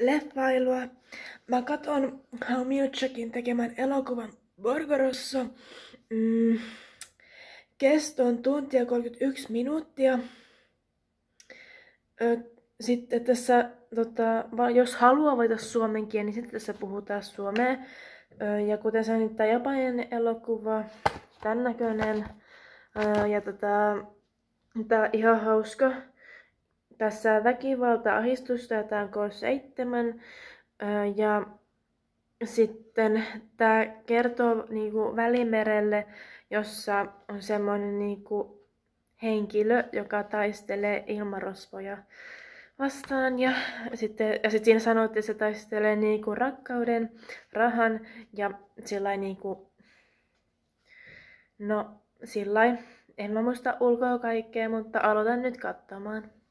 leffailua. Mä katon Haumilchakin tekemän elokuvan Borgorosso. Kesto on tunti ja 31 minuuttia. Sitten tässä, jos haluaa valita suomen kieli, niin sitten tässä puhutaan suomea. Ja kuten sanoin, tämä japanilainen elokuva, tämän näköinen. Ja tää on ihan hauska. Tässä on väkivalta, ahdistusta ja tää on K7. Ja sitten tää kertoo niinku Välimerelle, jossa on semmoinen niinku henkilö, joka taistelee ilmarosvoja vastaan. Ja sitten siinä sanoo, että se taistelee niinku rakkauden, rahan ja sillai niinku... No, sillai. En mä muista ulkoa kaikkea, mutta aloitan nyt katsomaan.